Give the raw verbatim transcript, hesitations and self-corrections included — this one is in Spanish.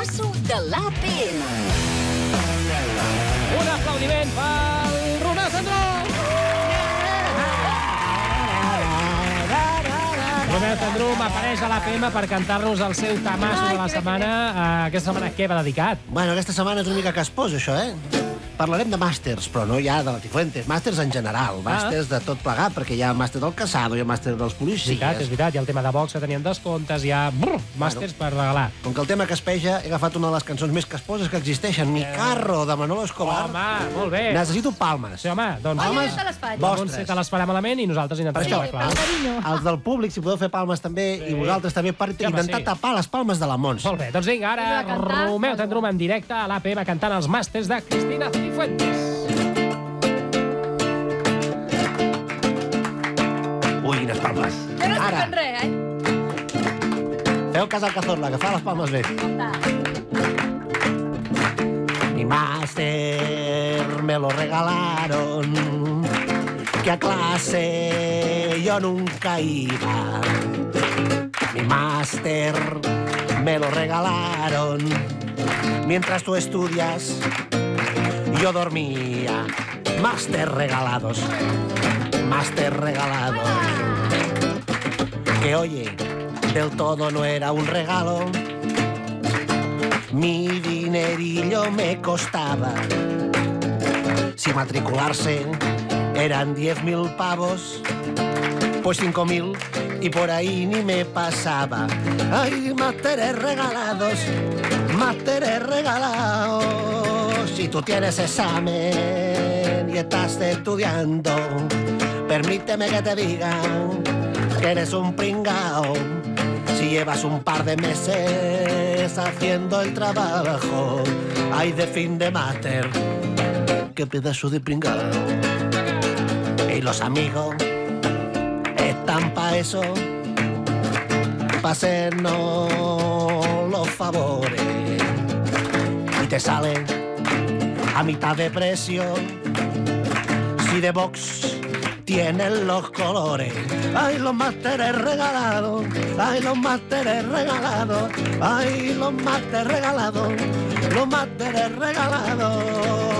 temasso de l'A P M. Un aplaudiment pel Romeu Sandró! Romeu Sandró m'apareix a l'A P M per cantar-nos el seu temasso de la setmana. Aquesta setmana què va dedicat? Bueno, aquesta setmana és una mica caspós, això, eh? Parlarem de màsters, però no ja de la Cifuentes. Màsters en general, màsters de tot plegat, perquè hi ha màster del Casado, hi ha màster dels policies... És veritat, és veritat. Hi ha el tema de box que tenien descomptes, hi ha brr, màsters per regalar. Com que el tema caspeja, he agafat una de les cançons més casposes que existeixen, Mi carro, de Manolo Escobar. Home, molt bé. Necessito palmes. Sí, home, doncs... Ai, jo te les faig. Doncs te les farà malament i nosaltres Per intentem això, arreglar. carinyo. els del públic, si podeu fer palmes també, Sí. i vosaltres també, per Sí, home, intentar sí. tapar les palmes de la Mons. Molt bé, doncs vinga, ara Vinga, a cantar. Romeu Sandró en directe a l'A P M cantant els màsters de Cristina Cifuentes. Ui, quines palmes. Jo no estic Ara, fent res, eh? feu cas al Cazorla, que fa les palmes bé. Mi máster me lo regalaron, que a clase yo nunca iba. Mi máster me lo regalaron, mientras tú estudias yo dormía. Máster regalados, máster regalados. Que oye, del todo no era un regalo. Mi dinerillo me costaba. Si matricularse eran diez mil pavos, pues cinco mil y por ahí ni me pasaba. Ay, másteres regalados, másteres regalados. Si tú tienes examen y estás estudiando, permíteme que te diga que eres un pringao. Si llevas un par de meses haciendo el trabajo, ay, de fin de máster, qué pedazo de pringao. Y los amigos están pa' eso, pa' hacernos los favores. Y te salen a mitad de precio si de box tienen los colores. Ay, los másteres regalados, ay, los másteres regalados, ay, los másteres regalados, los másteres regalados.